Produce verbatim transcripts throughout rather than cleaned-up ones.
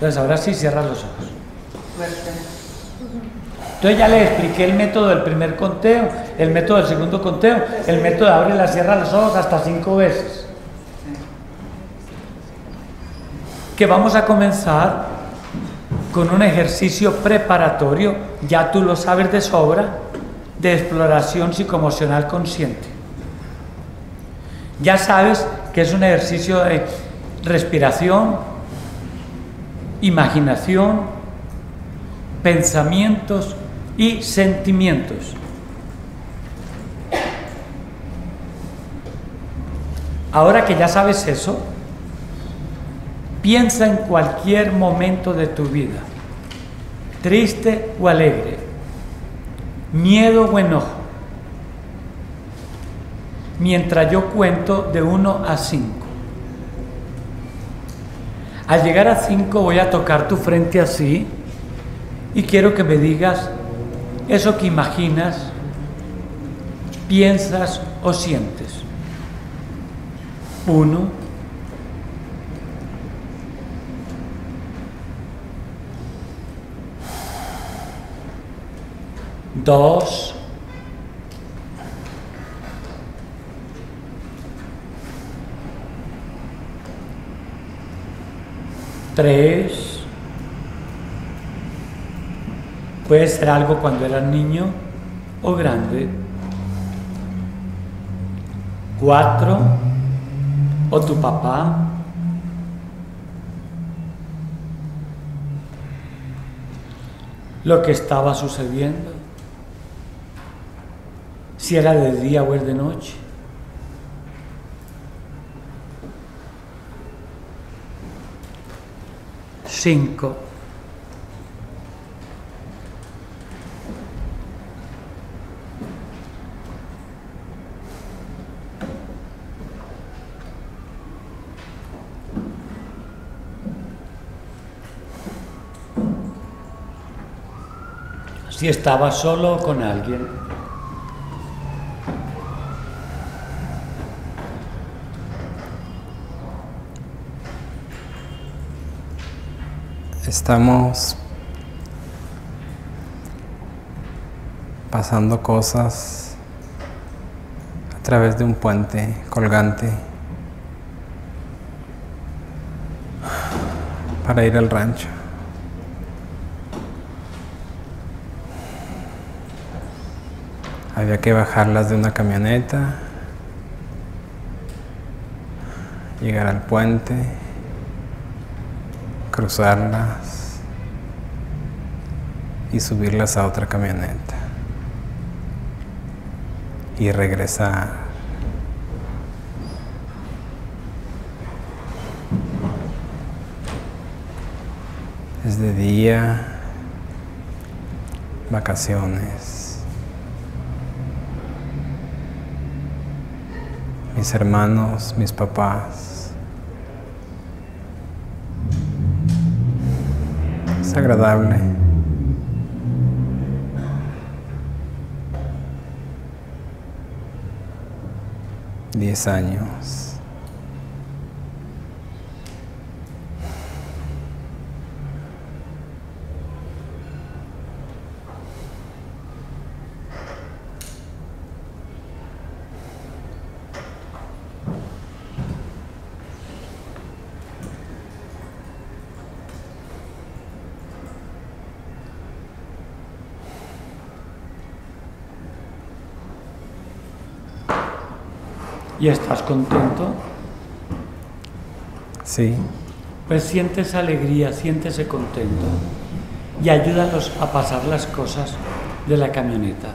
Entonces ahora sí cierra los ojos. Fuerte. Entonces ya le expliqué el método del primer conteo, el método del segundo conteo, el método de abre y la cierra los ojos hasta cinco veces. Que vamos a comenzar con un ejercicio preparatorio, ya tú lo sabes de sobra, de exploración psicoemocional consciente. Ya sabes que es un ejercicio de respiración, imaginación, pensamientos y sentimientos. Ahora que ya sabes eso, piensa en cualquier momento de tu vida, triste o alegre, miedo o enojo, mientras yo cuento de uno a cinco. Al llegar a cinco voy a tocar tu frente así y quiero que me digas eso que imaginas, piensas o sientes. Uno, dos, tres, puede ser algo cuando eras niño o grande, cuatro, o tu papá, lo que estaba sucediendo, si era de día o es de noche. Cinco. Si estaba solo o con alguien. Estamos pasando cosas a través de un puente colgante para ir al rancho. Había que bajarlas de una camioneta, llegar al puente, cruzarlas y subirlas a otra camioneta y regresar. Es de día, vacaciones. Mis hermanos, mis papás. Es agradable. Diez años. ¿Y estás contento? Sí. Pues sientes alegría, siéntese contento y ayúdalos a pasar las cosas de la camioneta.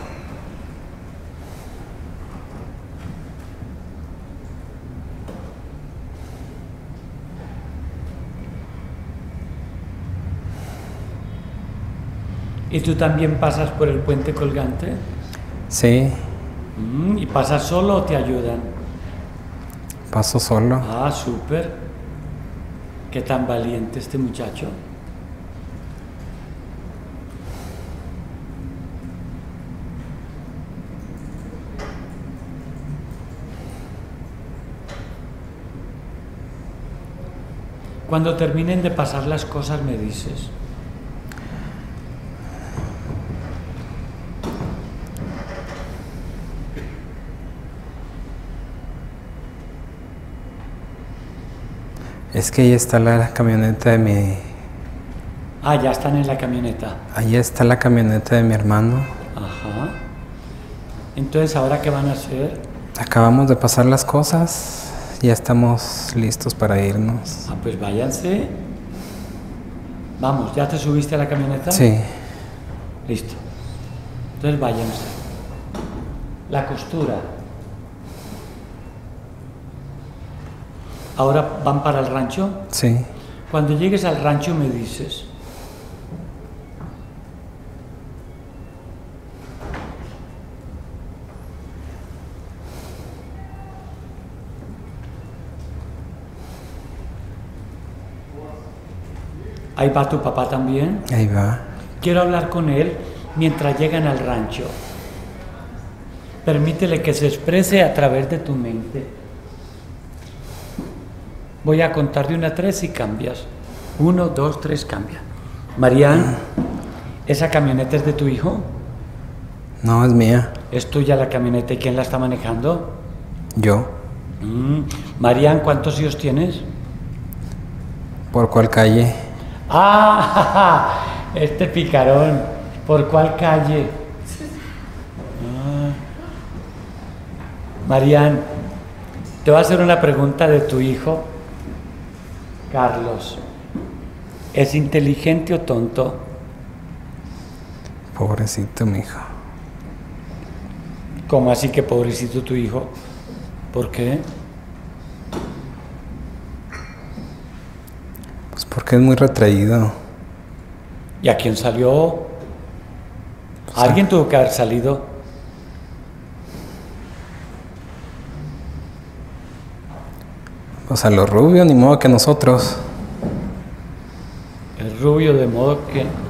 ¿Y tú también pasas por el puente colgante? Sí. ¿Y pasas solo o te ayudan? Paso solo. Ah, súper. Qué tan valiente este muchacho. Cuando terminen de pasar las cosas me dices. Es que ahí está la camioneta de mi... Ah, ya están en la camioneta. Ahí está la camioneta de mi hermano. Ajá. Entonces, ¿ahora qué van a hacer? Acabamos de pasar las cosas. Ya estamos listos para irnos. Ah, pues váyanse. Vamos, ¿ya te subiste a la camioneta? Sí. Listo. Entonces váyanse. La costura. ¿Ahora van para el rancho? Sí. Cuando llegues al rancho me dices. Ahí va tu papá también. Ahí va. Quiero hablar con él mientras llegan al rancho. Permítele que se exprese a través de tu mente. Voy a contar de una a tres y cambias. Uno, dos, tres, cambia. Marian, ¿esa camioneta es de tu hijo? No, es mía. ¿Es tuya la camioneta y quién la está manejando? Yo. Mm. Marian, ¿cuántos hijos tienes? ¿Por cuál calle? Ah, este picarón. ¿Por cuál calle? Ah. Marian, te voy a hacer una pregunta de tu hijo. Carlos, ¿es inteligente o tonto? Pobrecito mi hijo. ¿Cómo así que pobrecito tu hijo? ¿Por qué? Pues porque es muy retraído. ¿Y a quién salió? Alguien tuvo que haber salido. Pues a los rubios, ni modo que nosotros. El rubio, de modo que... Ajá.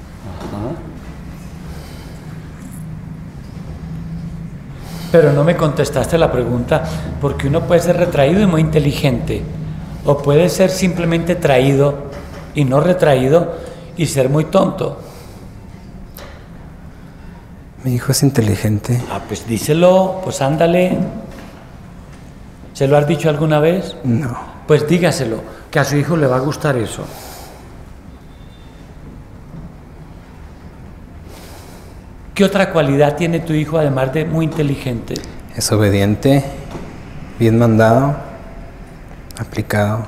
Pero no me contestaste la pregunta, porque uno puede ser retraído y muy inteligente, o puede ser simplemente traído y no retraído y ser muy tonto. Mi hijo es inteligente. Ah, pues díselo, pues ándale. ¿Se lo has dicho alguna vez? No. Pues dígaselo, que a su hijo le va a gustar eso. ¿Qué otra cualidad tiene tu hijo además de muy inteligente? Es obediente, bien mandado, aplicado.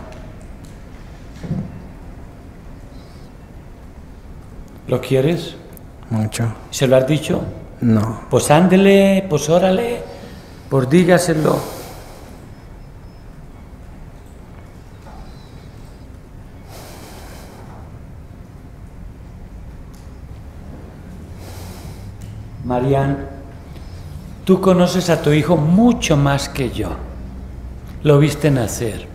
¿Lo quieres? Mucho. ¿Se lo has dicho? No. Pues ándele, pues órale, pues dígaselo. Marian, tú conoces a tu hijo mucho más que yo. Lo viste nacer.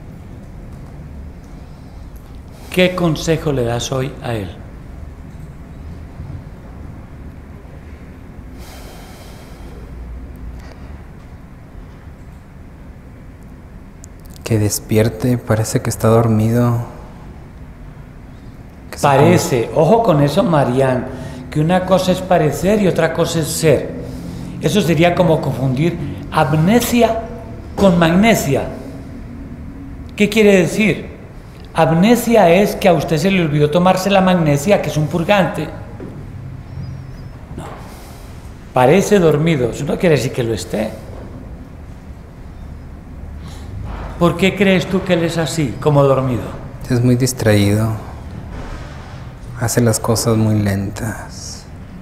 ¿Qué consejo le das hoy a él? Que despierte, parece que está dormido. Que Parece, ojo con eso, Marian, que una cosa es parecer y otra cosa es ser. Eso sería como confundir amnesia con magnesia. ¿Qué quiere decir? Amnesia es que a usted se le olvidó tomarse la magnesia, que es un purgante. No. Parece dormido, eso no quiere decir que lo esté. ¿Por qué crees tú que él es así, como dormido? Es muy distraído. Hace las cosas muy lentas.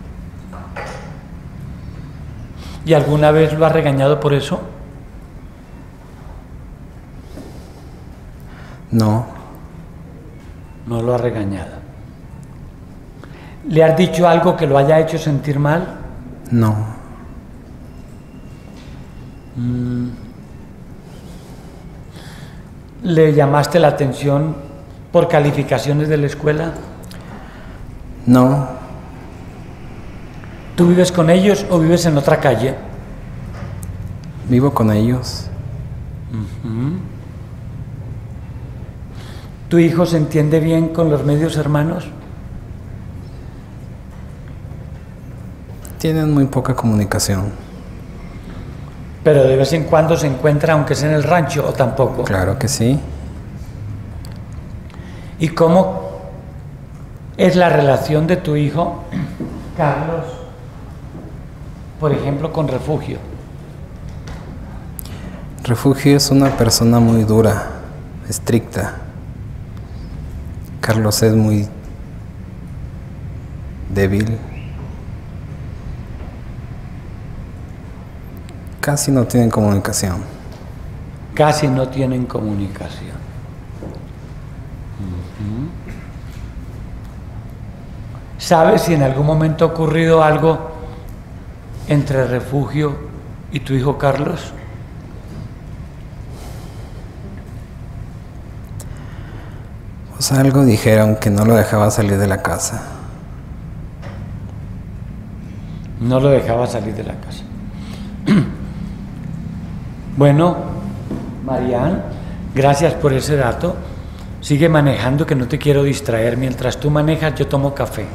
¿Y alguna vez lo has regañado por eso? No. No lo has regañado. ¿Le has dicho algo que lo haya hecho sentir mal? No. Mm. ¿Le llamaste la atención por calificaciones de la escuela? No. ¿Tú vives con ellos o vives en otra calle? Vivo con ellos. Uh-huh. ¿Tu hijo se entiende bien con los medios hermanos? Tienen muy poca comunicación. Pero de vez en cuando se encuentra, aunque sea en el rancho, o tampoco. Claro que sí. ¿Y cómo es la relación de tu hijo, Carlos, por ejemplo, con Refugio? Refugio es una persona muy dura, estricta. Carlos es muy débil. Casi no tienen comunicación. Casi no tienen comunicación. Uh-huh. ¿Sabes si en algún momento ha ocurrido algo entre Refugio y tu hijo Carlos? Pues algo dijeron que no lo dejaba salir de la casa. No lo dejaba salir de la casa. Bueno, Marian, gracias por ese dato. Sigue manejando, que no te quiero distraer. Mientras tú manejas, yo tomo café.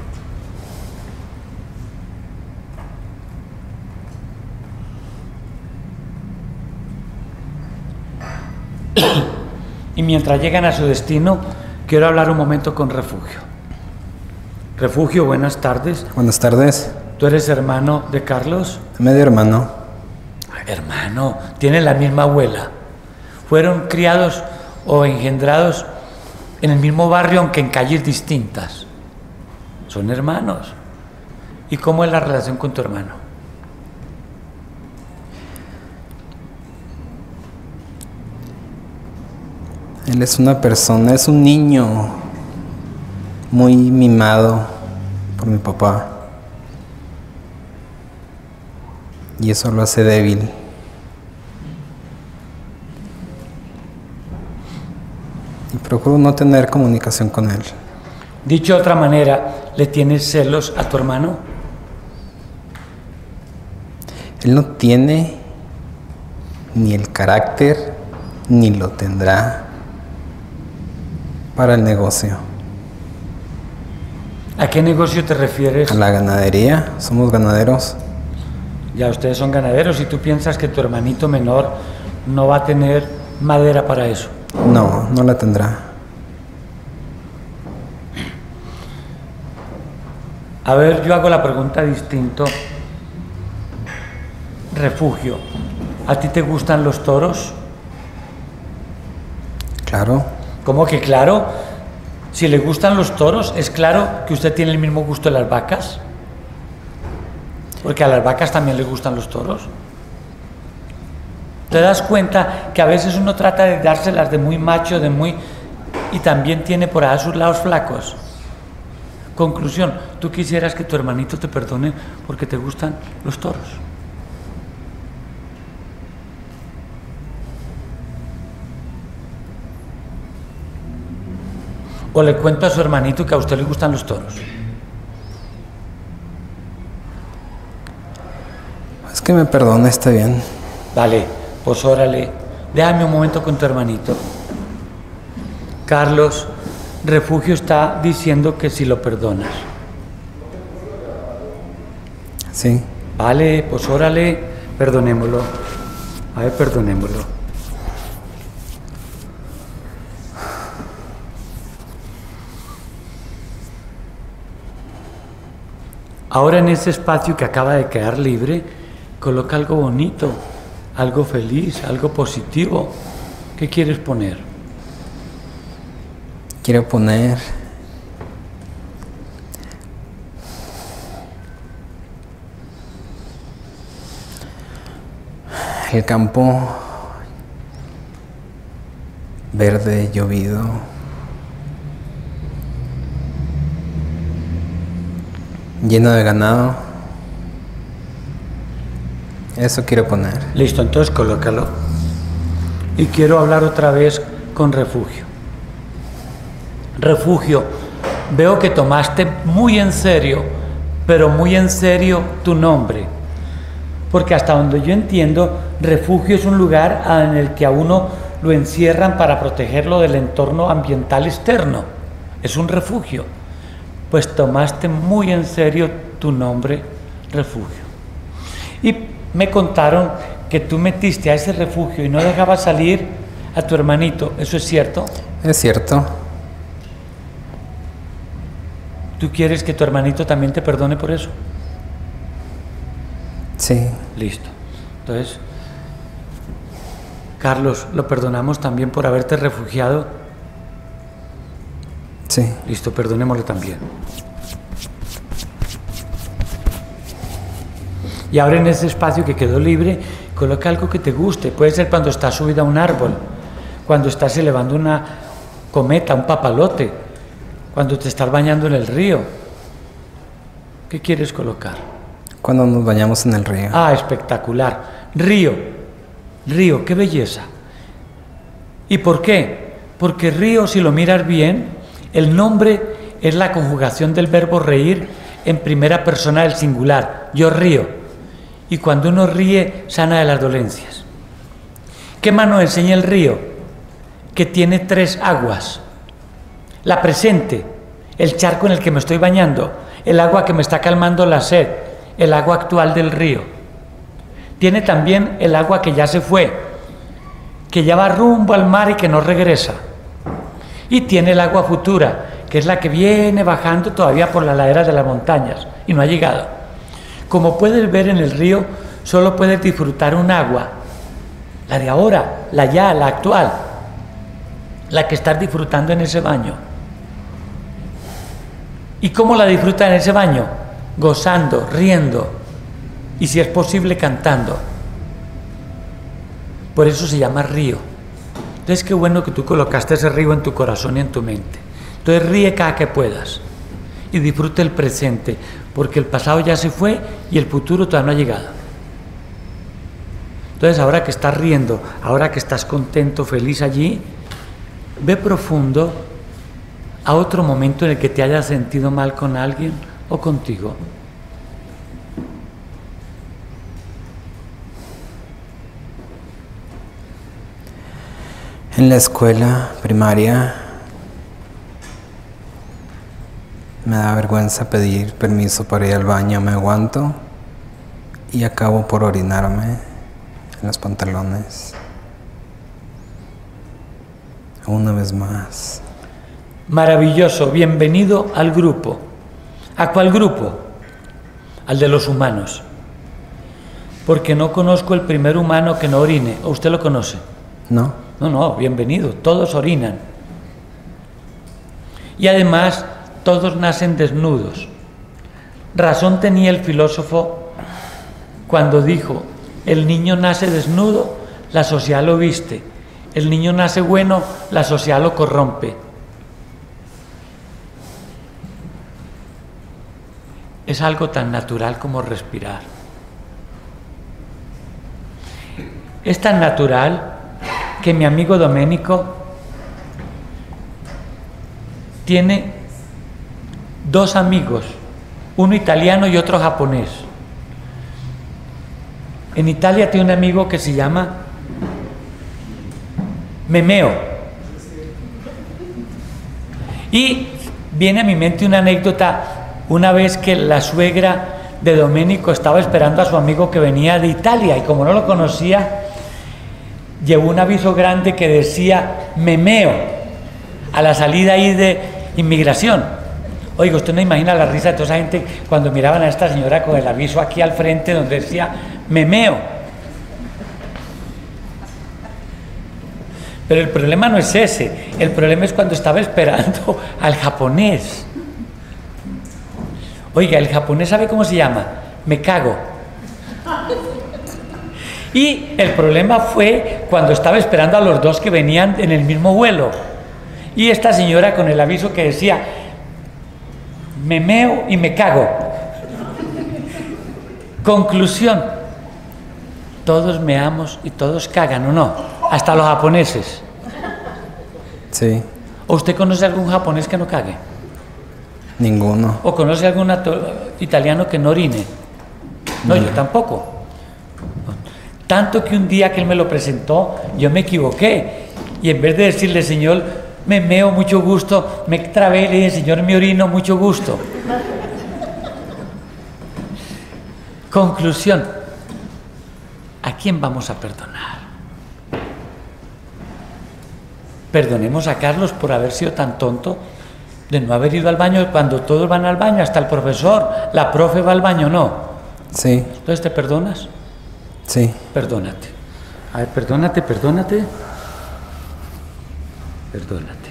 Y mientras llegan a su destino, quiero hablar un momento con Refugio. Refugio, buenas tardes. Buenas tardes. ¿Tú eres hermano de Carlos? Medio hermano. Hermano, tienen la misma abuela. Fueron criados o engendrados en el mismo barrio, aunque en calles distintas. Son hermanos. ¿Y cómo es la relación con tu hermano? Él es una persona, es un niño muy mimado por mi papá. Y eso lo hace débil. Y procuro no tener comunicación con él. Dicho de otra manera, ¿le tienes celos a tu hermano? Él no tiene ni el carácter, ni lo tendrá para el negocio. ¿A qué negocio te refieres? A la ganadería, somos ganaderos. Ya ustedes son ganaderos y tú piensas que tu hermanito menor no va a tener madera para eso. No, no la tendrá. A ver, yo hago la pregunta distinto. Refugio, ¿a ti te gustan los toros? Claro. ¿Cómo que claro? Si le gustan los toros, ¿es claro que usted tiene el mismo gusto de las vacas? Porque a las vacas también les gustan los toros. ¿Te das cuenta que a veces uno trata de dárselas de muy macho, de muy... y también tiene por ahí sus lados flacos? Conclusión, tú quisieras que tu hermanito te perdone porque te gustan los toros. O le cuento a su hermanito que a usted le gustan los toros. Es que me perdone, está bien. Vale, pues órale, déjame un momento con tu hermanito. Carlos, Refugio está diciendo que si lo perdonas. Sí. Vale, pues órale, perdonémoslo. A ver, perdonémoslo. Ahora en ese espacio que acaba de quedar libre, coloca algo bonito, algo feliz, algo positivo. ¿Qué quieres poner? Quiero poner el campo verde, llovido, lleno de ganado. Eso quiero poner. Listo, entonces colócalo. Y quiero hablar otra vez con Refugio. Refugio, veo que tomaste muy en serio, pero muy en serio tu nombre. Porque hasta donde yo entiendo, Refugio es un lugar en el que a uno lo encierran para protegerlo del entorno ambiental externo. Es un refugio. Pues tomaste muy en serio tu nombre, refugio. Y me contaron que tú metiste a ese refugio y no dejabas salir a tu hermanito. ¿Eso es cierto? Es cierto. ¿Tú quieres que tu hermanito también te perdone por eso? Sí. Listo. Entonces, Carlos, ¿lo perdonamos también por haberte refugiado? Sí. Listo, perdonémoslo también. Y ahora en ese espacio que quedó libre, coloca algo que te guste. Puede ser cuando estás subido a un árbol, cuando estás elevando una cometa, un papalote, cuando te estás bañando en el río. ¿Qué quieres colocar? Cuando nos bañamos en el río. Ah, espectacular. Río, río, qué belleza. ¿Y por qué? Porque río, si lo miras bien, el nombre es la conjugación del verbo reír en primera persona del singular. Yo río. Y cuando uno ríe, sana de las dolencias. ¿Qué más nos enseña el río? Que tiene tres aguas. La presente, el charco en el que me estoy bañando, el agua que me está calmando la sed, el agua actual del río. Tiene también el agua que ya se fue, que ya va rumbo al mar y que no regresa. Y tiene el agua futura, que es la que viene bajando todavía por las laderas de las montañas y no ha llegado. Como puedes ver en el río, solo puedes disfrutar un agua, la de ahora, la ya, la actual, la que estás disfrutando en ese baño. ¿Y cómo la disfrutas en ese baño? Gozando, riendo y si es posible cantando. Por eso se llama río. Entonces qué bueno que tú colocaste ese río en tu corazón y en tu mente. Entonces ríe cada que puedas y disfruta el presente, porque el pasado ya se fue y el futuro todavía no ha llegado. Entonces ahora que estás riendo, ahora que estás contento, feliz allí, ve profundo a otro momento en el que te hayas sentido mal con alguien o contigo. En la escuela primaria me da vergüenza pedir permiso para ir al baño, me aguanto y acabo por orinarme en los pantalones. Una vez más. Maravilloso, bienvenido al grupo. ¿A cuál grupo? Al de los humanos. Porque no conozco el primer humano que no orine. ¿O usted lo conoce? No. No, no, bienvenido, todos orinan. Y además, todos nacen desnudos. Razón tenía el filósofo cuando dijo, el niño nace desnudo, la sociedad lo viste. El niño nace bueno, la sociedad lo corrompe. Es algo tan natural como respirar. Es tan natural que mi amigo Domenico tiene dos amigos, uno italiano y otro japonés. En Italia tiene un amigo que se llama Memeo. Y viene a mi mente una anécdota, una vez que la suegra de Domenico estaba esperando a su amigo que venía de Italia y como no lo conocía, llevó un aviso grande que decía Memeo a la salida ahí de inmigración. Oiga, usted no imagina la risa de toda esa gente cuando miraban a esta señora con el aviso aquí al frente donde decía Memeo. Pero el problema no es ese, el problema es cuando estaba esperando al japonés. Oiga, el japonés ¿sabe cómo se llama? Me cago. Y el problema fue cuando estaba esperando a los dos que venían en el mismo vuelo. Y esta señora con el aviso que decía, me meo y me cago. Conclusión, todos meamos y todos cagan, ¿o no? Hasta los japoneses. Sí. ¿O usted conoce algún japonés que no cague? Ninguno. ¿O conoce algún italiano que no orine? No, no, yo tampoco. Tanto que un día que él me lo presentó, yo me equivoqué Y en vez de decirle, Señor, me meo, mucho gusto, me trabé y le dije, Señor, me orino, mucho gusto. Conclusión, ¿a quién vamos a perdonar? Perdonemos a Carlos por haber sido tan tonto de no haber ido al baño cuando todos van al baño, hasta el profesor, la profe va al baño, ¿no? Sí. Entonces, ¿te perdonas? Sí. Perdónate. A ver, perdónate, perdónate. Perdónate.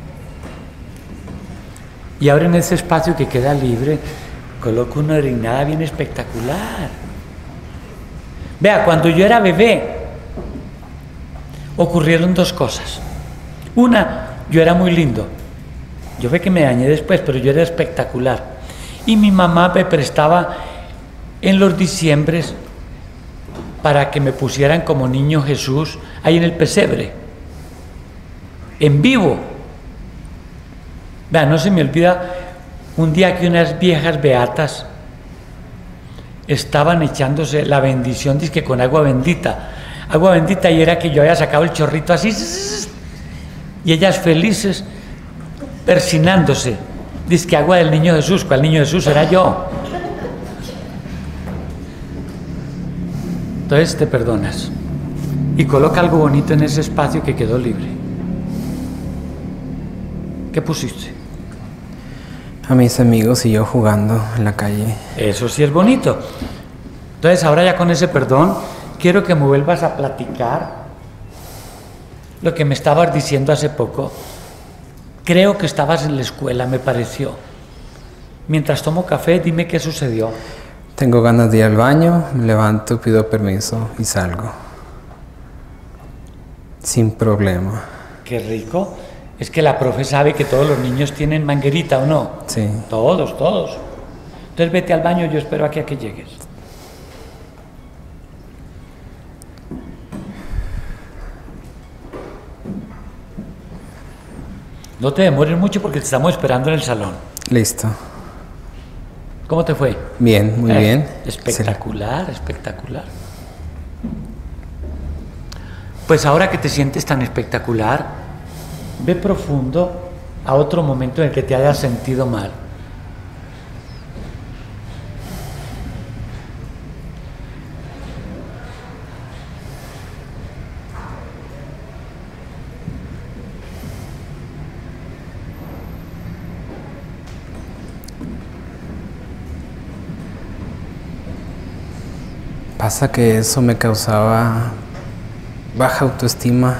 Y ahora en ese espacio que queda libre, coloco una orinada bien espectacular. Vea, cuando yo era bebé, ocurrieron dos cosas. Una, yo era muy lindo. Yo ve que me dañé después, pero yo era espectacular. Y mi mamá me prestaba en los diciembres para que me pusieran como niño Jesús ahí en el pesebre, en vivo. Vea, no se me olvida un día que unas viejas beatas estaban echándose la bendición, dizque con agua bendita. Agua bendita, y era que yo había sacado el chorrito así, y ellas felices, persinándose. Dizque agua del niño Jesús, ¿cuál niño Jesús? Era yo. Entonces te perdonas y coloca algo bonito en ese espacio que quedó libre. ¿Qué pusiste? A mis amigos y yo jugando en la calle. Eso sí es bonito. Entonces ahora ya con ese perdón quiero que me vuelvas a platicar lo que me estabas diciendo hace poco. Creo que estabas en la escuela, me pareció. Mientras tomo café, dime qué sucedió. Tengo ganas de ir al baño, me levanto, pido permiso y salgo. Sin problema. Qué rico. Es que la profe sabe que todos los niños tienen manguerita, ¿o no? Sí. Todos, todos. Entonces vete al baño, yo espero aquí a que llegues. No te demores mucho porque te estamos esperando en el salón. Listo. ¿Cómo te fue? Bien, muy eh, bien. Espectacular, sí. Espectacular. Pues ahora que te sientes tan espectacular, ve profundo a otro momento en el que te hayas sentido mal. Pasa que eso me causaba baja autoestima,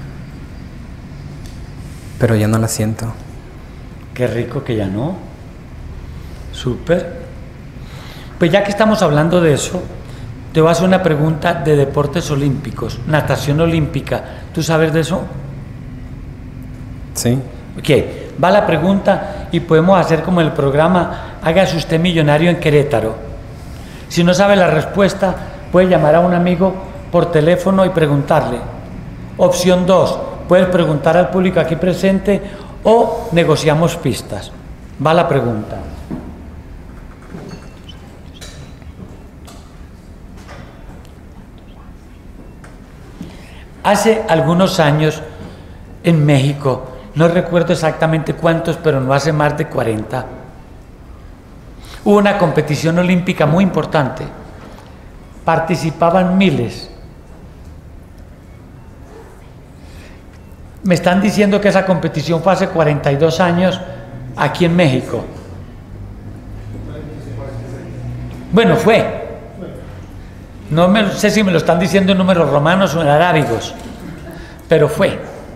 pero ya no la siento. Qué rico que ya no. Súper. Pues ya que estamos hablando de eso, te voy a hacer una pregunta de deportes olímpicos, natación olímpica. ¿Tú sabes de eso? Sí. Ok, va la pregunta y podemos hacer como el programa Hágase usted millonario en Querétaro. Si no sabe la respuesta, puede llamar a un amigo por teléfono y preguntarle. Opción dos, puedes preguntar al público aquí presente o negociamos pistas. Va la pregunta. Hace algunos años en México, no recuerdo exactamente cuántos, pero no hace más de cuarenta, hubo una competición olímpica muy importante. Participaban miles. Me están diciendo que esa competición fue hace cuarenta y dos años aquí en México. Bueno, fue. No me, sé si me lo están diciendo en números romanos o en arábigos, pero fue.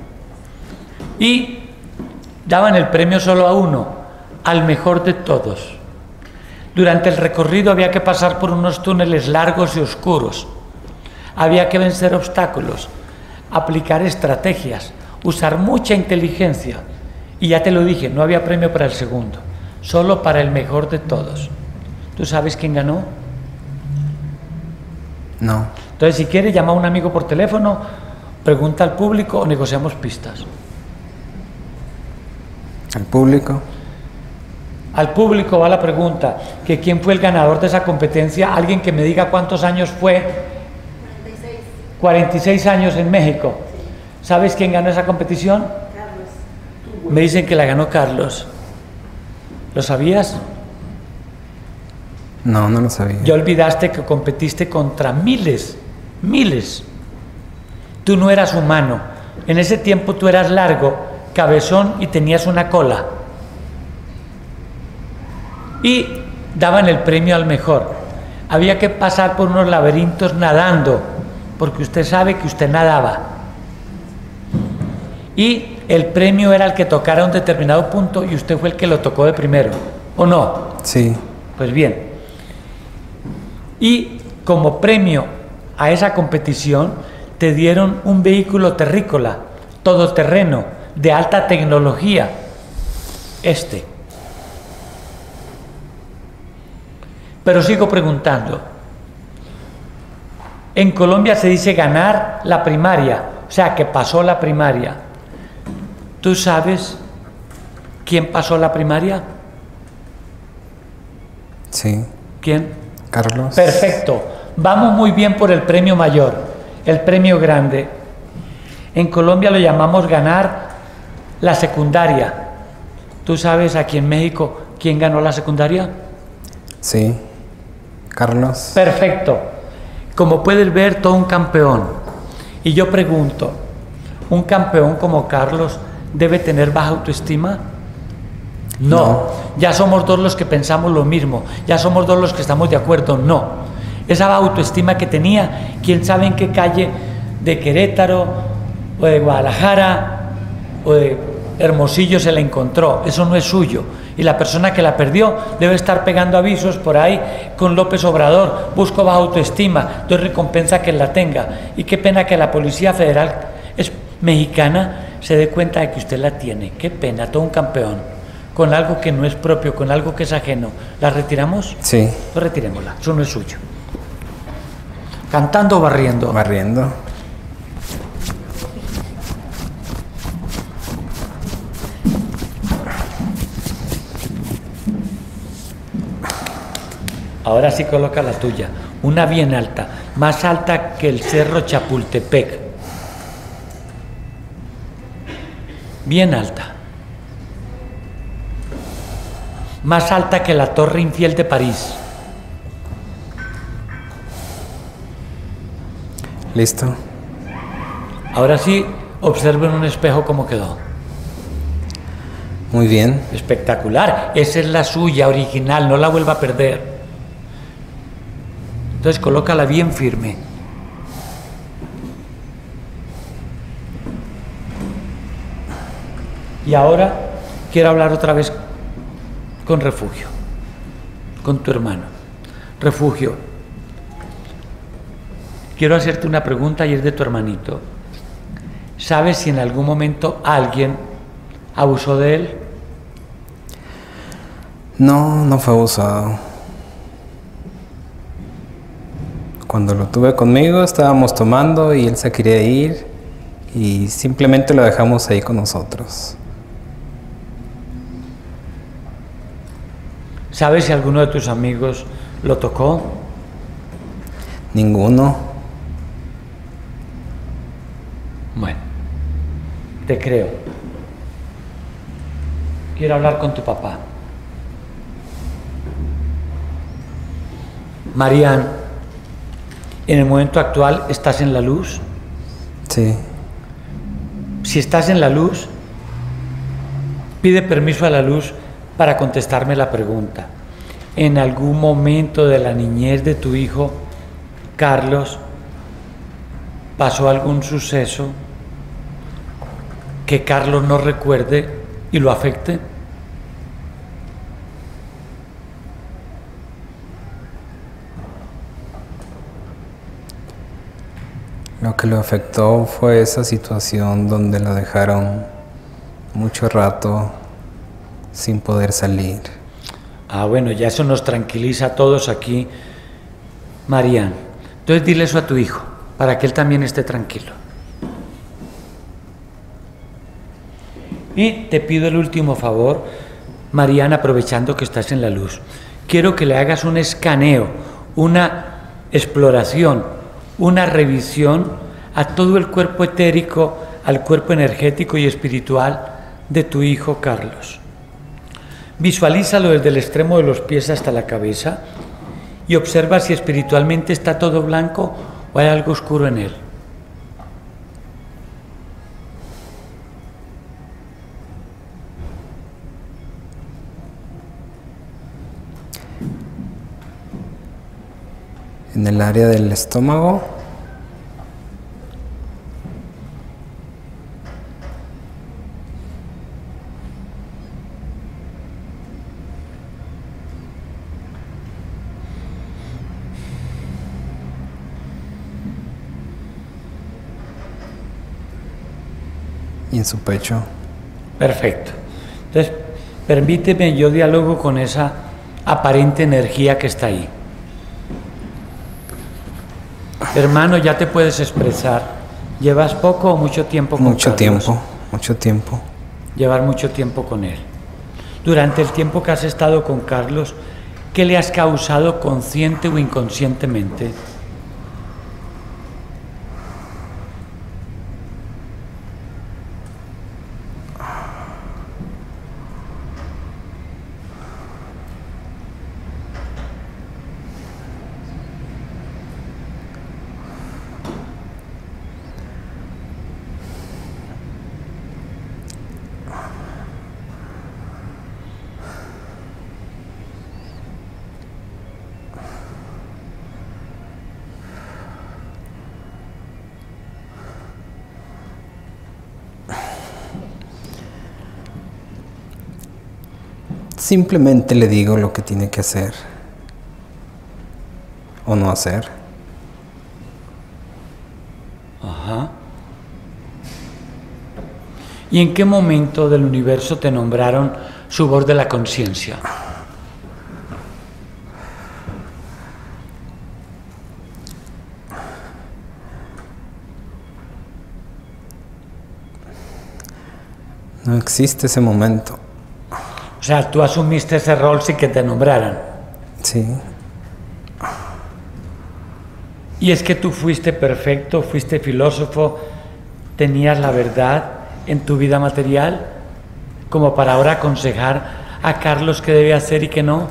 Y daban el premio solo a uno, al mejor de todos. Durante el recorrido había que pasar por unos túneles largos y oscuros. Había que vencer obstáculos, aplicar estrategias, usar mucha inteligencia. Y ya te lo dije, no había premio para el segundo, solo para el mejor de todos. ¿Tú sabes quién ganó? No. Entonces, si quieres, llama a un amigo por teléfono, pregunta al público o negociamos pistas. ¿Al público? Al público va la pregunta, que quién fue el ganador de esa competencia, alguien que me diga cuántos años fue. cuarenta y seis. cuarenta y seis años en México. ¿Sabes quién ganó esa competición? Carlos. Me dicen que la ganó Carlos. ¿Lo sabías? No, no lo sabía. Ya olvidaste que competiste contra miles, miles. Tú no eras humano. En ese tiempo tú eras largo, cabezón y tenías una cola. Y daban el premio al mejor. Había que pasar por unos laberintos nadando, porque usted sabe que usted nadaba. Y el premio era el que tocara un determinado punto y usted fue el que lo tocó de primero, ¿o no? Sí. Pues bien. Y como premio a esa competición te dieron un vehículo terrícola, todoterreno, de alta tecnología. Este. Pero sigo preguntando. En Colombia se dice ganar la primaria, o sea que pasó la primaria. ¿Tú sabes quién pasó la primaria? Sí. ¿Quién? Carlos. Perfecto. Vamos muy bien por el premio mayor, el premio grande. En Colombia lo llamamos ganar la secundaria. ¿Tú sabes aquí en México quién ganó la secundaria? Sí. Carlos. Perfecto. Como puedes ver, todo un campeón. Y yo pregunto, ¿un campeón como Carlos debe tener baja autoestima? No. no. Ya somos dos los que pensamos lo mismo. Ya somos dos los que estamos de acuerdo. No. Esa baja autoestima que tenía, quién sabe en qué calle de Querétaro o de Guadalajara o de Hermosillo se la encontró. Eso no es suyo. Y la persona que la perdió debe estar pegando avisos por ahí con López Obrador. Busco baja autoestima, doy recompensa que la tenga. Y qué pena que la Policía Federal es mexicana se dé cuenta de que usted la tiene. Qué pena, todo un campeón. Con algo que no es propio, con algo que es ajeno. ¿La retiramos? Sí. Pues retirémosla, eso no es suyo. ¿Cantando o barriendo? Barriendo. Ahora sí coloca la tuya, una bien alta, más alta que el Cerro Chapultepec. Bien alta. Más alta que la Torre Eiffel de París. Listo. Ahora sí, observen un espejo cómo quedó. Muy bien. Espectacular. Esa es la suya, original, no la vuelva a perder. Entonces colócala bien firme. Y ahora quiero hablar otra vez con Refugio, con tu hermano. Refugio, quiero hacerte una pregunta y es de tu hermanito. ¿Sabes si en algún momento alguien abusó de él? No, no fue abusado. Cuando lo tuve conmigo estábamos tomando y él se quería ir y simplemente lo dejamos ahí con nosotros. ¿Sabes si alguno de tus amigos lo tocó? Ninguno. Bueno, te creo. Quiero hablar con tu papá. Marian, en el momento actual, ¿estás en la luz? Sí. Si estás en la luz, pide permiso a la luz para contestarme la pregunta. ¿En algún momento de la niñez de tu hijo, Carlos, pasó algún suceso que Carlos no recuerde y lo afecte? Lo que lo afectó fue esa situación donde lo dejaron mucho rato sin poder salir. Ah, bueno, ya eso nos tranquiliza a todos aquí, Marian. Entonces dile eso a tu hijo, para que él también esté tranquilo. Y te pido el último favor, Marian, aprovechando que estás en la luz. Quiero que le hagas un escaneo, una exploración, una revisión a todo el cuerpo etérico, al cuerpo energético y espiritual de tu hijo Carlos. Visualízalo desde el extremo de los pies hasta la cabeza y observa si espiritualmente está todo blanco o hay algo oscuro en él. En el área del estómago, y en su pecho. Perfecto. Entonces, permíteme, yo dialogo con esa aparente energía que está ahí. Hermano, ya te puedes expresar. ¿Llevas poco o mucho tiempo con Mucho Carlos? tiempo, mucho tiempo. Llevar mucho tiempo con él. Durante el tiempo que has estado con Carlos, ¿qué le has causado consciente o inconscientemente? Simplemente le digo lo que tiene que hacer o no hacer. Ajá. ¿Y en qué momento del universo te nombraron su voz de la conciencia? No existe ese momento. O sea, tú asumiste ese rol sin que te nombraran. Sí. Y es que tú fuiste perfecto, fuiste filósofo, tenías la verdad en tu vida material, como para ahora aconsejar a Carlos qué debe hacer y qué no.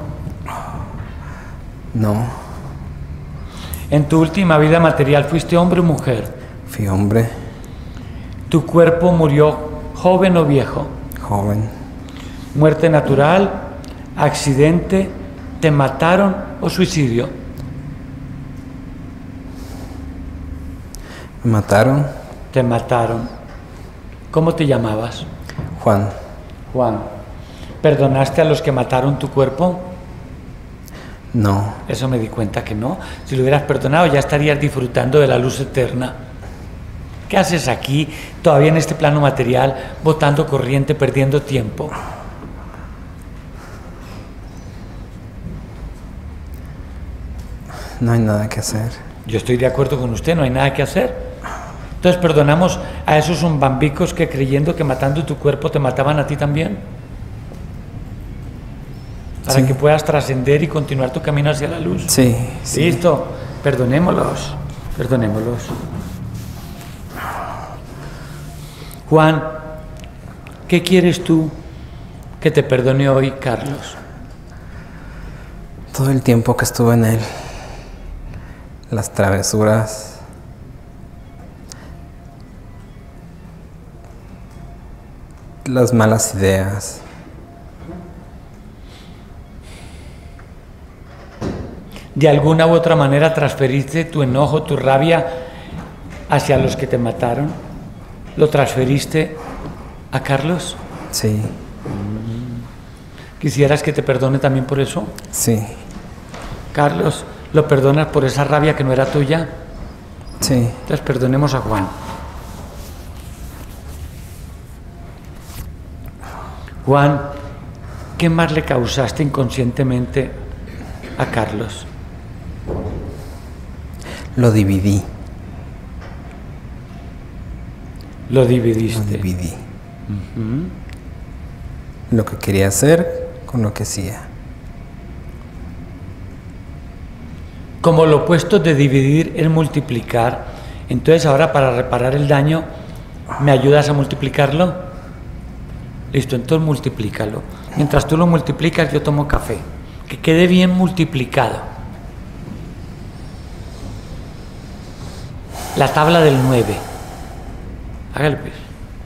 No. En tu última vida material, ¿fuiste hombre o mujer? Fui hombre. ¿Tu cuerpo murió joven o viejo? Joven. ¿Muerte natural, accidente, te mataron o suicidio? Me mataron. Te mataron. ¿Cómo te llamabas? Juan. Juan. ¿Perdonaste a los que mataron tu cuerpo? No. Eso me di cuenta que no. Si lo hubieras perdonado ya estarías disfrutando de la luz eterna. ¿Qué haces aquí, todavía en este plano material, botando corriente, perdiendo tiempo? No hay nada que hacer. Yo estoy de acuerdo con usted, no hay nada que hacer. Entonces perdonamos a esos zumbambicos que creyendo que matando tu cuerpo te mataban a ti también. Para Sí. que puedas trascender y continuar tu camino hacia la luz. Sí, sí. Listo, perdonémoslos, perdonémoslos. Juan, ¿qué quieres tú que te perdone hoy, Carlos? Todo el tiempo que estuve en él, las travesuras, las malas ideas, ¿De alguna u otra manera transferiste tu enojo, tu rabia hacia los que te mataron? ¿Lo transferiste a Carlos? sí, ¿Quisieras que te perdone también por eso? sí, Carlos, ¿lo perdonas por esa rabia que no era tuya? sí. Entonces perdonemos a Juan. Juan, ¿qué más le causaste inconscientemente a Carlos? Lo dividí, Lo lo dividiste. dividí. Lo que quería hacer con lo que hacía. Como lo opuesto de dividir es multiplicar, entonces ahora para reparar el daño ¿Me ayudas a multiplicarlo? Listo, entonces multiplícalo. Mientras tú lo multiplicas, yo tomo café. Que quede bien multiplicado. La tabla del nueve. Hágale pues.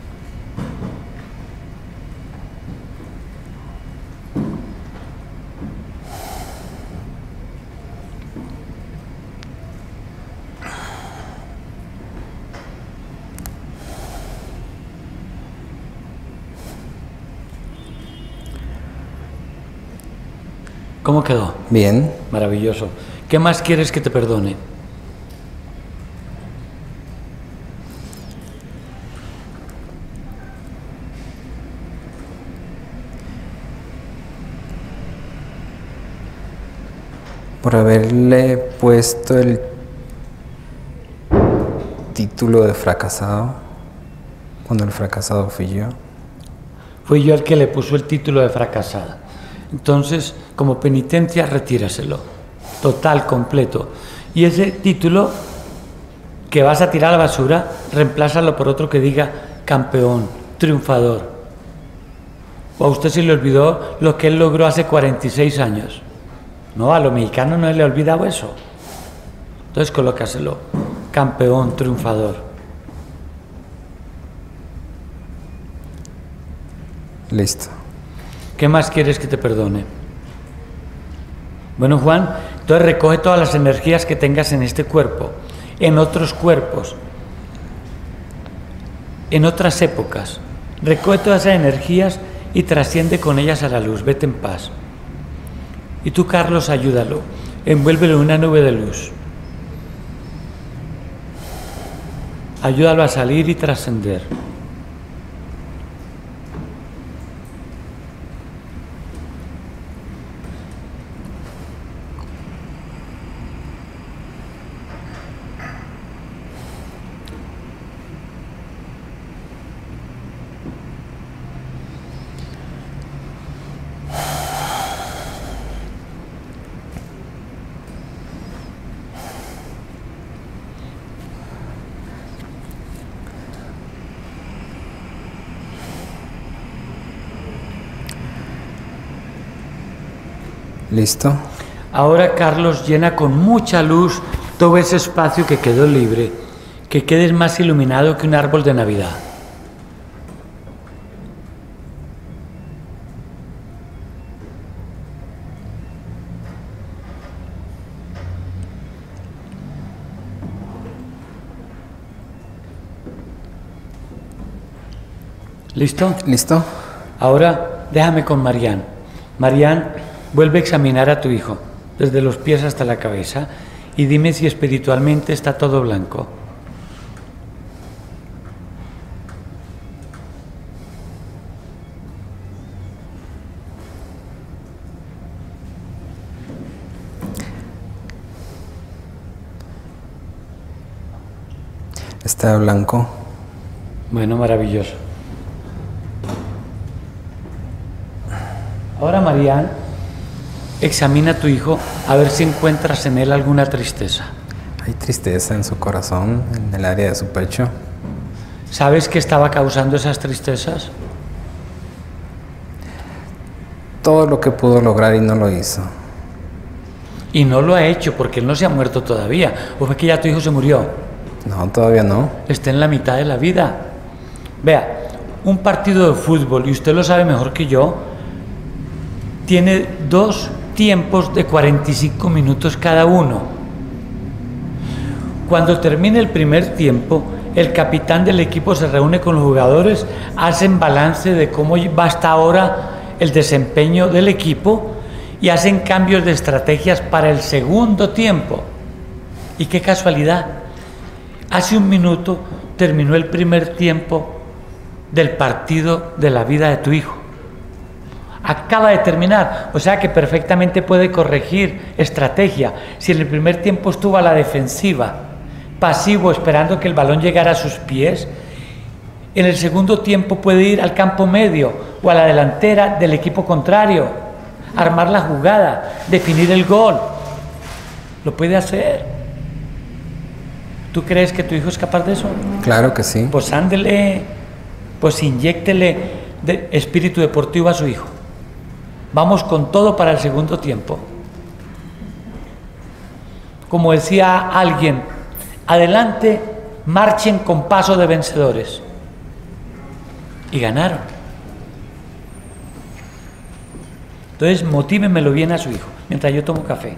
¿Cómo quedó? Bien. Maravilloso. ¿Qué más quieres que te perdone? Por haberle puesto el título de fracasado, cuando el fracasado fui yo. Fui yo el que le puso el título de fracasada. Entonces, como penitencia, retíraselo. Total, completo. Y ese título que vas a tirar a la basura, reemplázalo por otro que diga campeón, triunfador. O a usted se le olvidó lo que él logró hace cuarenta y seis años. No, a los mexicanos no le he olvidado eso. Entonces, colócaselo. Campeón, triunfador. Listo. ¿Qué más quieres que te perdone? Bueno, Juan, entonces recoge todas las energías que tengas en este cuerpo, en otros cuerpos, en otras épocas. Recoge todas esas energías y trasciende con ellas a la luz. Vete en paz. Y tú, Carlos, ayúdalo. Envuélvelo en una nube de luz. Ayúdalo a salir y trascender. ¿Listo? Ahora, Carlos, llena con mucha luz todo ese espacio que quedó libre, que quedes más iluminado que un árbol de Navidad. ¿Listo? ¿Listo? Ahora, déjame con Marián. Marián, vuelve a examinar a tu hijo, desde los pies hasta la cabeza, y dime si espiritualmente está todo blanco. Está blanco. Bueno, maravilloso. Ahora, Marián, examina a tu hijo a ver si encuentras en él alguna tristeza. Hay tristeza en su corazón, en el área de su pecho. ¿Sabes qué estaba causando esas tristezas? Todo lo que pudo lograr y no lo hizo. Y no lo ha hecho porque él no se ha muerto todavía. ¿O fue que ya tu hijo se murió? No, todavía no. Está en la mitad de la vida. Vea, un partido de fútbol, y usted lo sabe mejor que yo, tiene dos tiempos de cuarenta y cinco minutos cada uno. Cuando termine el primer tiempo, el capitán del equipo se reúne con los jugadores, hacen balance de cómo va hasta ahora el desempeño del equipo y hacen cambios de estrategias para el segundo tiempo. Y qué casualidad, hace un minuto terminó el primer tiempo del partido de la vida de tu hijo. Acaba de terminar, o sea que perfectamente puede corregir estrategia. Si en el primer tiempo estuvo a la defensiva, pasivo, esperando que el balón llegara a sus pies, en el segundo tiempo puede ir al campo medio o a la delantera del equipo contrario, armar la jugada, definir el gol. Lo puede hacer. ¿Tú crees que tu hijo es capaz de eso? Claro que sí. Pues ándele, pues inyéctele de espíritu deportivo a su hijo. Vamos con todo para el segundo tiempo. Como decía alguien, adelante, marchen con paso de vencedores. Y ganaron. Entonces, motívemelo bien a su hijo, mientras yo tomo café.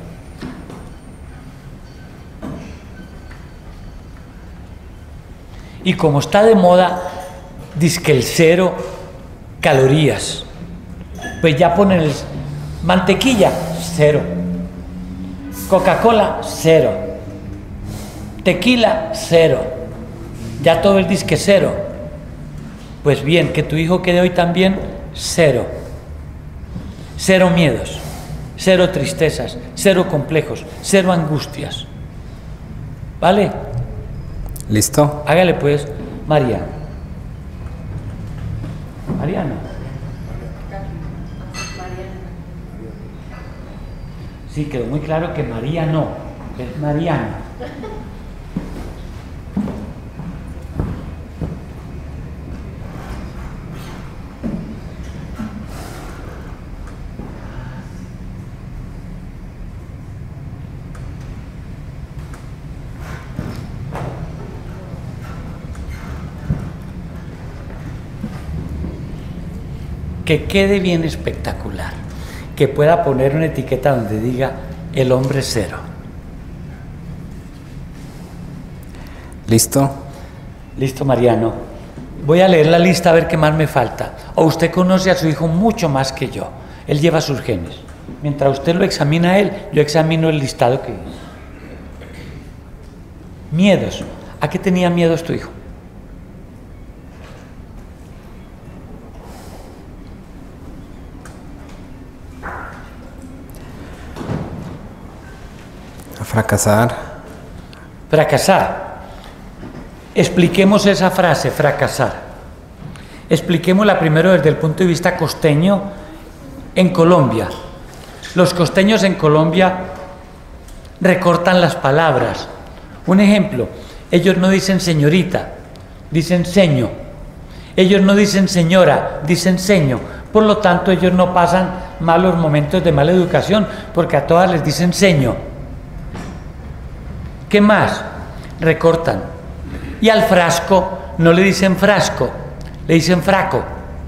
Y como está de moda, dizque el cero calorías, pues ya ponen el mantequilla, cero. Coca-Cola, cero. Tequila, cero. Ya todo el disque cero. Pues bien, que tu hijo quede hoy también cero. Cero miedos, cero tristezas, cero complejos, cero angustias. ¿Vale? ¿Listo? Hágale pues, Mariana. Mariana. Sí, quedó muy claro que María no, es Mariana. Que quede bien espectacular, que pueda poner una etiqueta donde diga el hombre cero. ¿Listo? Listo, Mariano. Voy a leer la lista a ver qué más me falta. O usted conoce a su hijo mucho más que yo. Él lleva sus genes. Mientras usted lo examina a él, yo examino el listado que hizo. Miedos. ¿A qué tenía miedos tu hijo? A fracasar. Fracasar. Expliquemos esa frase, fracasar. Expliquémosla primero desde el punto de vista costeño en Colombia. Los costeños en Colombia recortan las palabras. Un ejemplo, ellos no dicen señorita, dicen seño. Ellos no dicen señora, dicen seño. Por lo tanto, ellos no pasan malos momentos de mala educación, porque a todas les dicen seño. ¿Qué más? Recortan. Y al frasco no le dicen frasco, le dicen fraco.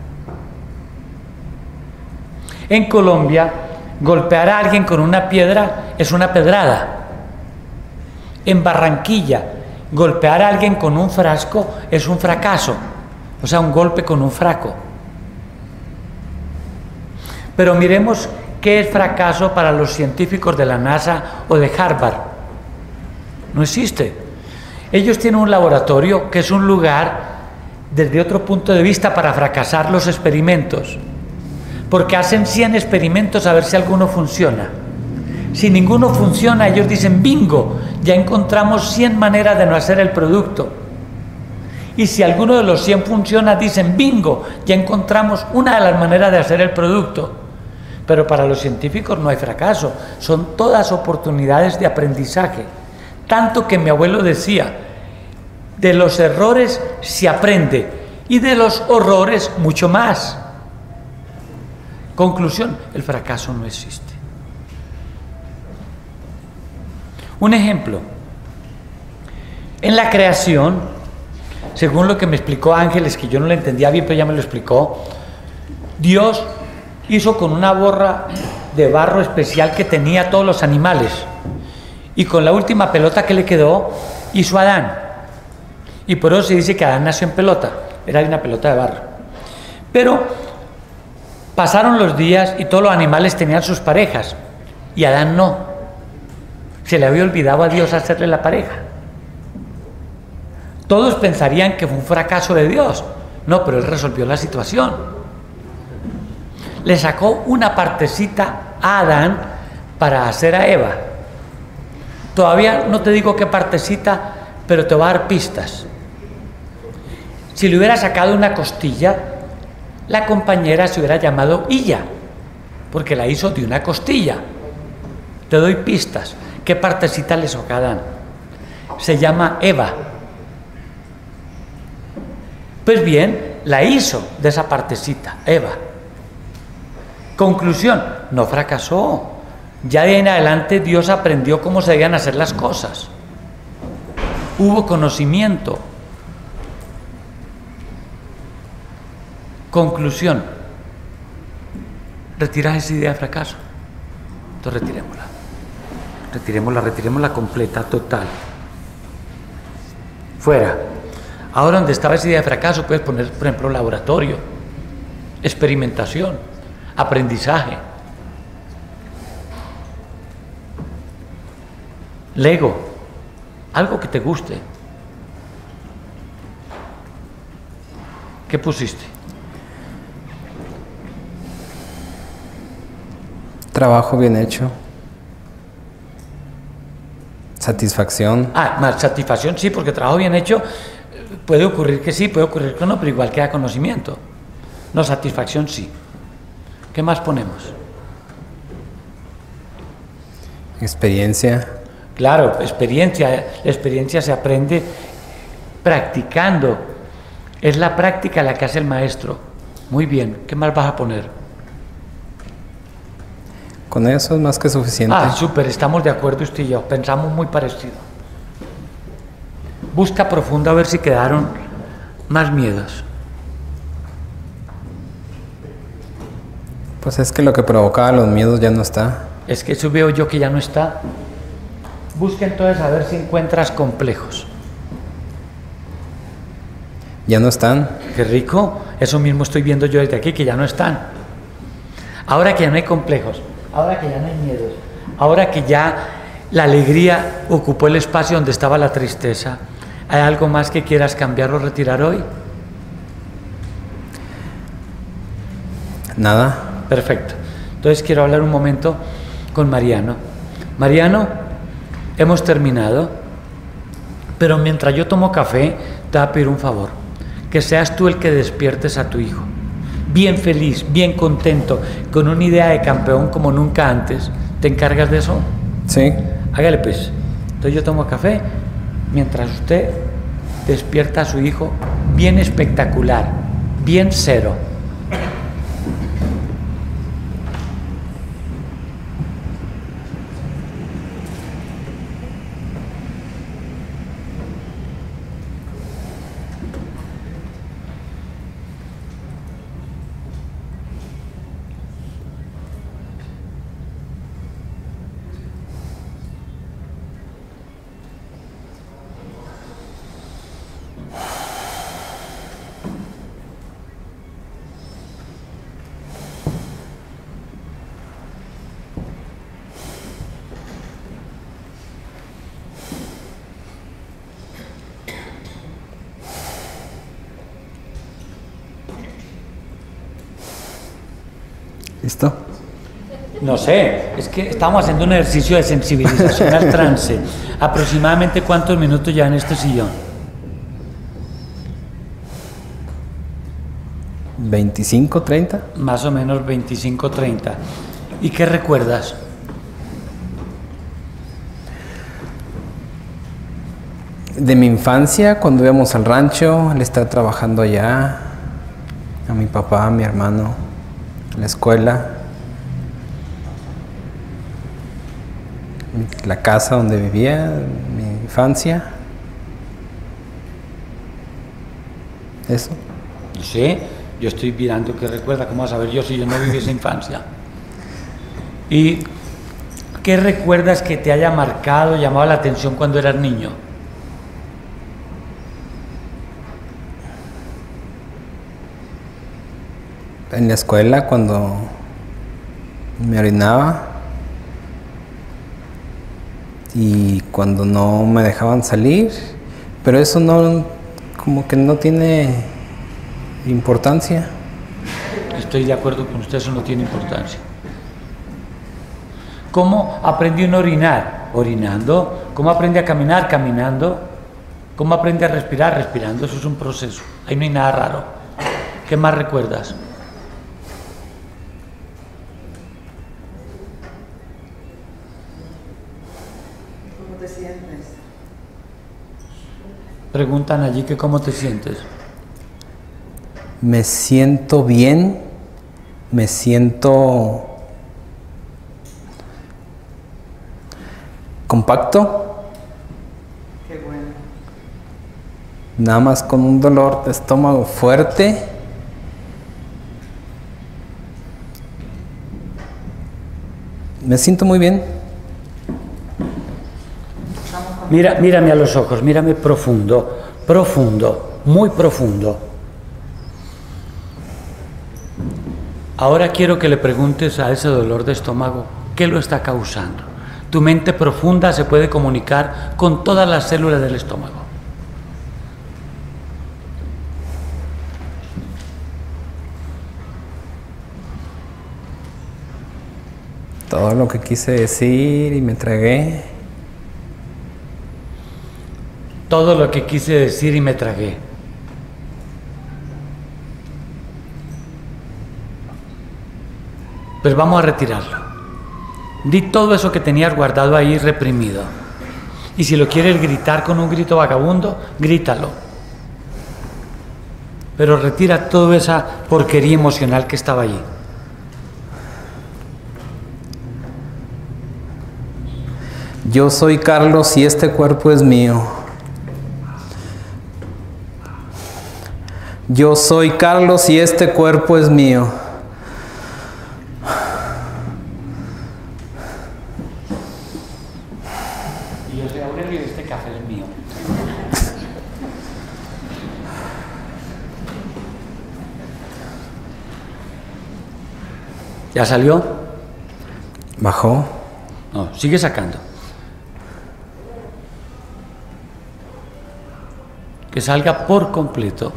En Colombia, golpear a alguien con una piedra es una pedrada. En Barranquilla, golpear a alguien con un frasco es un fracaso, o sea, un golpe con un fraco. Pero miremos qué es fracaso para los científicos de la NASA o de Harvard. No existe. Ellos tienen un laboratorio que es un lugar desde otro punto de vista para fracasar los experimentos, porque hacen cien experimentos a ver si alguno funciona. Si ninguno funciona, ellos dicen bingo, ya encontramos cien maneras de no hacer el producto. Y si alguno de los cien funciona, dicen bingo, ya encontramos una de las maneras de hacer el producto. Pero para los científicos no hay fracaso, son todas oportunidades de aprendizaje. Tanto que mi abuelo decía, de los errores se aprende y de los horrores mucho más. Conclusión, el fracaso no existe. Un ejemplo, en la creación, según lo que me explicó Ángeles, que yo no lo entendía bien, pero ya me lo explicó, Dios hizo con una borra de barro especial que tenía todos los animales, y con la última pelota que le quedó, hizo a Adán, y por eso se dice que Adán nació en pelota, era una pelota de barro. Pero pasaron los días y todos los animales tenían sus parejas, y Adán no. Se le había olvidado a Dios hacerle la pareja. Todos pensarían que fue un fracaso de Dios. No, pero Él resolvió la situación. Le sacó una partecita a Adán para hacer a Eva. Todavía no te digo qué partecita, pero te voy a dar pistas. Si le hubiera sacado una costilla, la compañera se hubiera llamado Illa, porque la hizo de una costilla. Te doy pistas. ¿Qué partecita le sacó a Adán? se llama Eva. Pues bien, la hizo de esa partecita, Eva. Conclusión, no fracasó. Ya de ahí en adelante Dios aprendió cómo se debían hacer las cosas. Hubo conocimiento. Conclusión, retiras esa idea de fracaso. Entonces retirémosla. Retirémosla, retirémosla completa, total. Fuera. Ahora donde estaba esa idea de fracaso puedes poner, por ejemplo, laboratorio, experimentación, aprendizaje, Lego, algo que te guste. ¿Qué pusiste? Trabajo bien hecho. Satisfacción. Ah, más satisfacción sí, porque trabajo bien hecho puede ocurrir que sí, puede ocurrir que no, pero igual queda conocimiento. No, satisfacción sí. ¿Qué más ponemos? Experiencia. Claro, experiencia. La experiencia se aprende practicando. Es la práctica la que hace el maestro. Muy bien. ¿Qué más vas a poner? Con eso es más que suficiente. Ah, súper. Estamos de acuerdo usted y yo. Pensamos muy parecido. Busca profundo a ver si quedaron más miedos. Pues es que lo que provocaba los miedos ya no está. Es que eso veo yo que ya no está. Busca entonces a ver si encuentras complejos. Ya no están. Qué rico. Eso mismo estoy viendo yo desde aquí, que ya no están. Ahora que ya no hay complejos, ahora que ya no hay miedos, ahora que ya la alegría ocupó el espacio donde estaba la tristeza, ¿hay algo más que quieras cambiar o retirar hoy? Nada. Perfecto. Entonces quiero hablar un momento con Mariano. Mariano, hemos terminado, pero mientras yo tomo café, te voy a pedir un favor, que seas tú el que despiertes a tu hijo, bien feliz, bien contento, con una idea de campeón como nunca antes. ¿Te encargas de eso? Sí. Hágale pues. Entonces yo tomo café, mientras usted despierta a su hijo, bien espectacular, bien cero. ¿Listo? No sé, es que estamos haciendo un ejercicio de sensibilización al trance. ¿Aproximadamente cuántos minutos ya en este sillón? ¿veinticinco, treinta? Más o menos veinticinco, treinta. ¿Y qué recuerdas? De mi infancia, cuando íbamos al rancho, él estaba trabajando allá, a mi papá, a mi hermano, a la escuela, la casa donde vivía, mi infancia. Eso. No sé, yo estoy mirando qué recuerda, ¿cómo vas a saber yo si yo no viví esa infancia? ¿Y qué recuerdas que te haya marcado, llamado la atención cuando eras niño? En la escuela, cuando me orinaba y cuando no me dejaban salir, pero eso no, como que no tiene importancia. Estoy de acuerdo con usted, eso no tiene importancia. ¿Cómo aprendí uno a orinar? Orinando. ¿Cómo aprende a caminar? Caminando. ¿Cómo aprende a respirar? Respirando. Eso es un proceso. Ahí no hay nada raro. ¿Qué más recuerdas? ¿Cómo te sientes? Preguntan allí que cómo te sientes. Me siento bien, me siento compacto. Qué bueno. Nada más con un dolor de estómago fuerte. Me siento muy bien. Mira, mírame a los ojos, mírame profundo, profundo, muy profundo. Ahora quiero que le preguntes a ese dolor de estómago, ¿qué lo está causando? Tu mente profunda se puede comunicar con todas las células del estómago. Todo lo que quise decir y me tragué. Todo lo que quise decir y me tragué. Pues vamos a retirarlo. Di todo eso que tenías guardado ahí reprimido. Y si lo quieres gritar con un grito vagabundo, grítalo. Pero retira toda esa porquería emocional que estaba allí. Yo soy Carlos y este cuerpo es mío. Yo soy Carlos y este cuerpo es mío. Y yo soy Aurelio y este café es mío. ¿Ya salió? ¿Bajó? No, sigue sacando. Que salga por completo.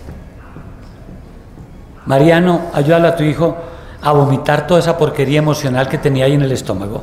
Mariano, ayúdale a tu hijo a vomitar toda esa porquería emocional que tenía ahí en el estómago.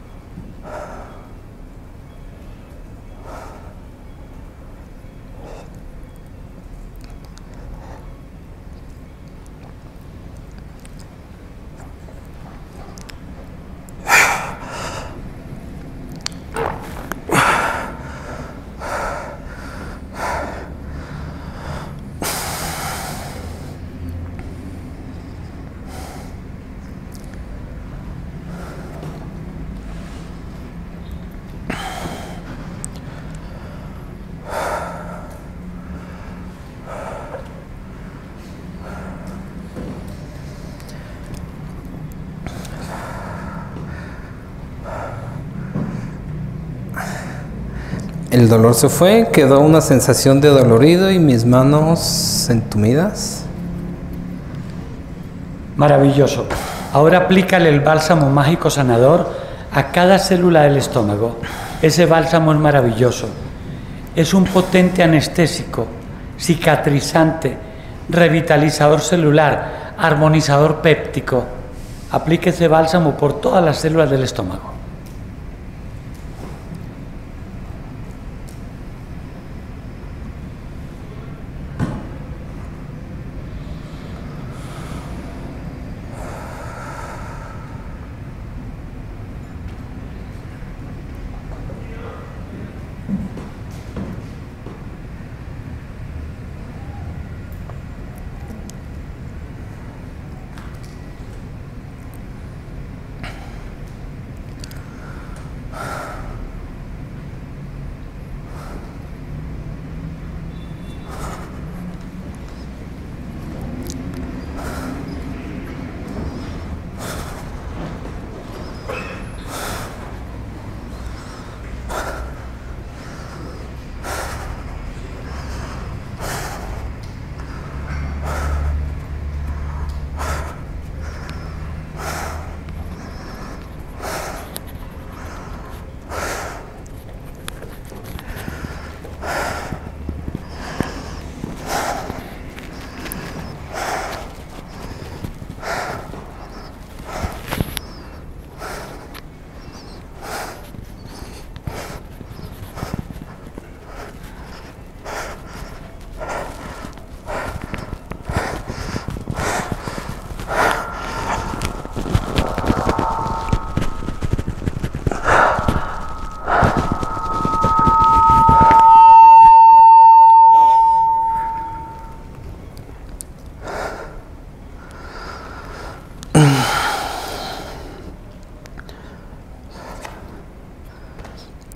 El dolor se fue, quedó una sensación de dolorido y mis manos entumidas. Maravilloso. Ahora aplícale el bálsamo mágico sanador a cada célula del estómago. Ese bálsamo es maravilloso. Es un potente anestésico, cicatrizante, revitalizador celular, armonizador péptico. Aplique ese bálsamo por todas las células del estómago.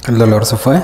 El dolor se fue.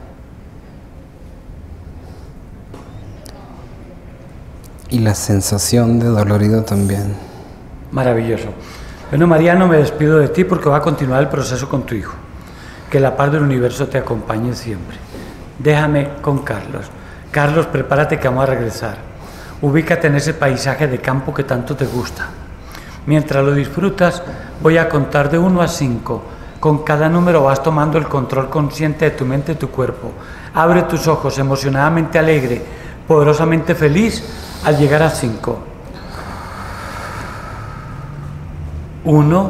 Y la sensación de dolorido también. Maravilloso. Bueno, Mariano, me despido de ti porque va a continuar el proceso con tu hijo. Que la paz del universo te acompañe siempre. Déjame con Carlos. Carlos, prepárate que vamos a regresar. Ubícate en ese paisaje de campo que tanto te gusta. Mientras lo disfrutas, voy a contar de uno a cinco. Con cada número vas tomando el control consciente de tu mente y tu cuerpo. Abre tus ojos, emocionadamente alegre, poderosamente feliz al llegar a cinco. Uno.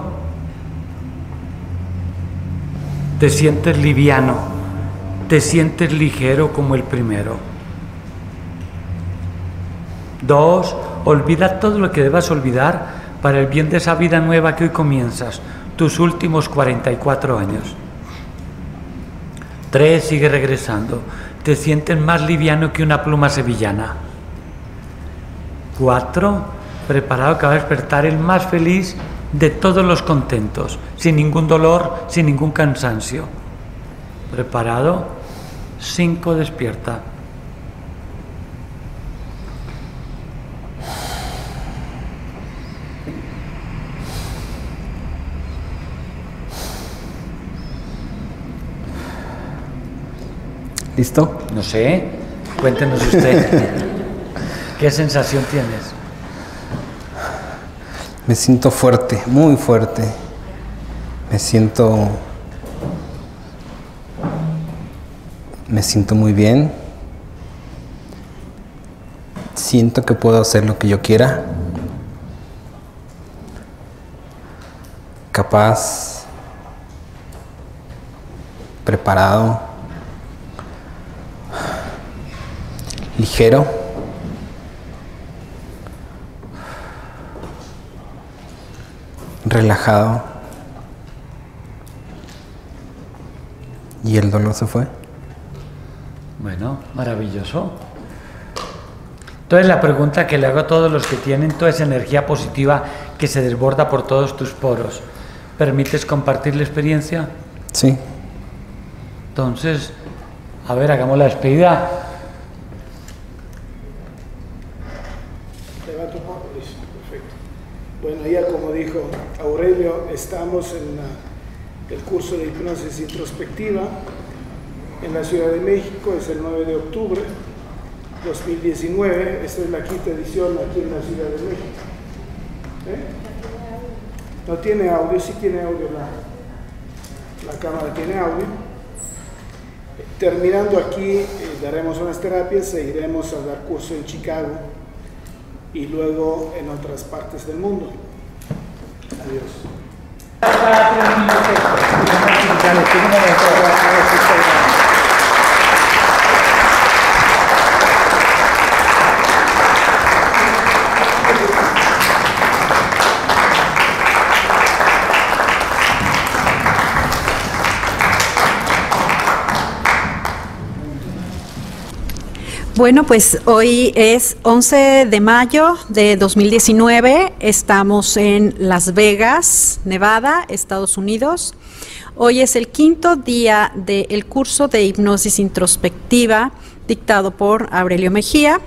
Te sientes liviano, te sientes ligero como el primero. Dos. Olvida todo lo que debas olvidar para el bien de esa vida nueva que hoy comienzas, tus últimos cuarenta y cuatro años. Tres. Sigue regresando, te sientes más liviano que una pluma sevillana. Cuatro. Preparado que va a despertar el más feliz de todos los contentos, sin ningún dolor, sin ningún cansancio. ¿Preparado? Cinco. Despierta. ¿Listo? No sé, cuéntenos usted. ¿Qué sensación tienes? Me siento fuerte, muy fuerte. Me siento... Me siento muy bien. Siento que puedo hacer lo que yo quiera. Capaz. Preparado. Ligero. Relajado. Y el dolor se fue. Bueno, maravilloso. Entonces la pregunta que le hago a todos los que tienen toda esa energía positiva que se desborda por todos tus poros, ¿permites compartir la experiencia? Sí. Entonces, a ver, hagamos la despedida. Levanto un poco, listo, perfecto. Bueno, ya como dijo Aurelio, estamos en la, el curso de hipnosis introspectiva en la Ciudad de México, es el nueve de octubre dos mil diecinueve, esta es la quinta edición aquí en la Ciudad de México. ¿Eh? No tiene audio, sí tiene audio, la, la cámara tiene audio. Terminando aquí, eh, daremos unas terapias, seguiremos a dar curso en Chicago y luego en otras partes del mundo. Adiós. Bueno, pues hoy es once de mayo de dos mil diecinueve, estamos en Las Vegas, Nevada, Estados Unidos. Hoy es el quinto día del curso de hipnosis introspectiva dictado por Aurelio Mejía.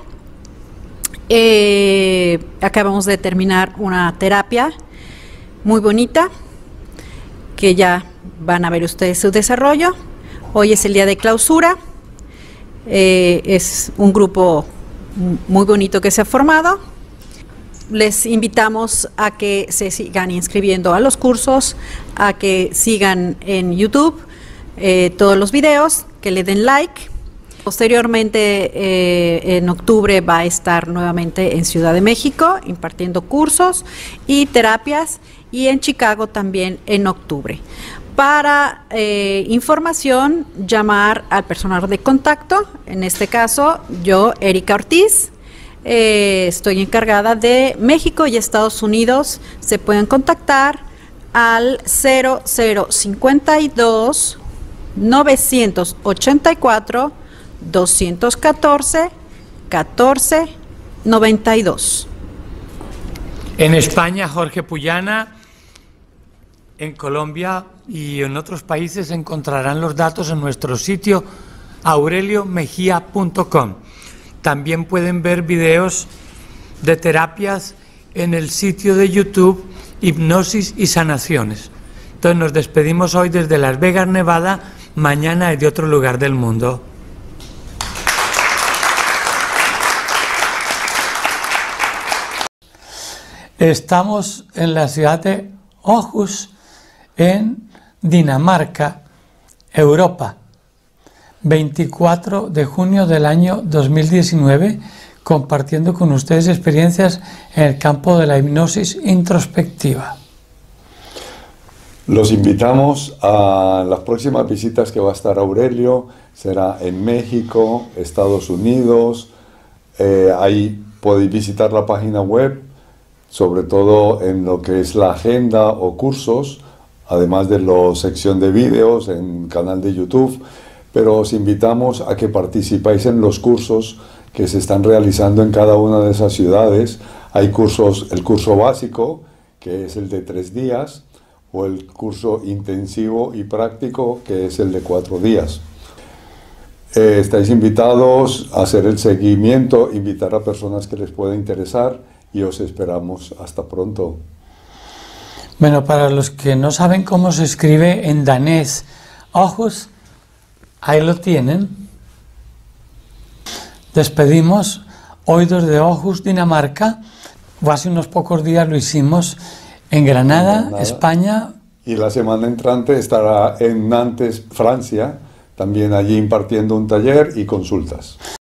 Eh, acabamos de terminar una terapia muy bonita que ya van a ver ustedes su desarrollo. Hoy es el día de clausura. Eh, es un grupo muy bonito que se ha formado. Les invitamos a que se sigan inscribiendo a los cursos, a que sigan en YouTube eh, todos los videos, que le den like. Posteriormente, eh, en octubre va a estar nuevamente en Ciudad de México impartiendo cursos y terapias, y en Chicago también en octubre. Para eh, información, llamar al personal de contacto, en este caso yo, Erika Ortiz, eh, estoy encargada de México y Estados Unidos. Se pueden contactar al cero cero cincuenta y dos, novecientos ochenta y cuatro, doscientos catorce, catorce noventa y dos. En España, Jorge Puyana, En Colombia y en otros países encontrarán los datos en nuestro sitio aurelio mejía punto com. También pueden ver videos de terapias en el sitio de YouTube Hipnosis y Sanaciones. Entonces nos despedimos hoy desde Las Vegas, Nevada, mañana desde otro lugar del mundo. Estamos en la ciudad de Aarhus, en Dinamarca, Europa, veinticuatro de junio del año dos mil diecinueve, compartiendo con ustedes experiencias en el campo de la hipnosis introspectiva. Los invitamos a las próximas visitas que va a estar Aurelio, será en México, Estados Unidos, eh, ahí podéis visitar la página web, sobre todo en lo que es la agenda o cursos, además de la sección de vídeos en canal de YouTube, pero os invitamos a que participáis en los cursos que se están realizando en cada una de esas ciudades. Hay cursos, el curso básico, que es el de tres días, o el curso intensivo y práctico, que es el de cuatro días. Eh, estáis invitados a hacer el seguimiento, invitar a personas que les pueda interesar y os esperamos. Hasta pronto. Bueno, para los que no saben cómo se escribe en danés, Aarhus, ahí lo tienen. Despedimos hoy desde Aarhus, Dinamarca. Hace unos pocos días lo hicimos en Granada, Granada, España. Y la semana entrante estará en Nantes, Francia, también allí impartiendo un taller y consultas.